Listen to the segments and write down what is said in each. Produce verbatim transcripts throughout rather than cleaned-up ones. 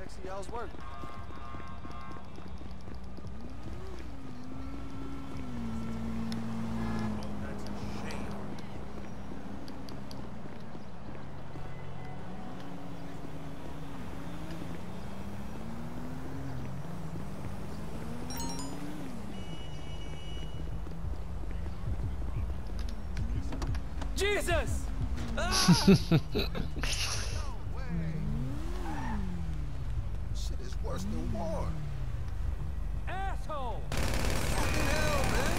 check see y'all's work. Jesus! Ah! Shit is worse than war. Asshole! Fucking hell, man.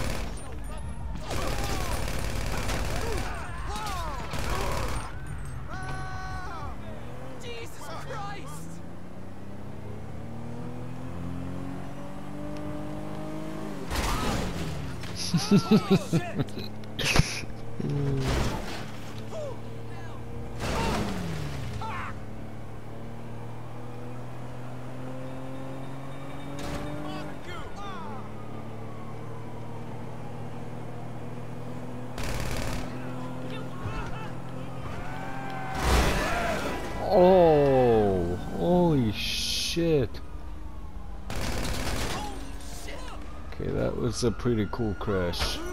Jesus Christ! Holy shit! Oh, holy shit. Okay, that was a pretty cool crash.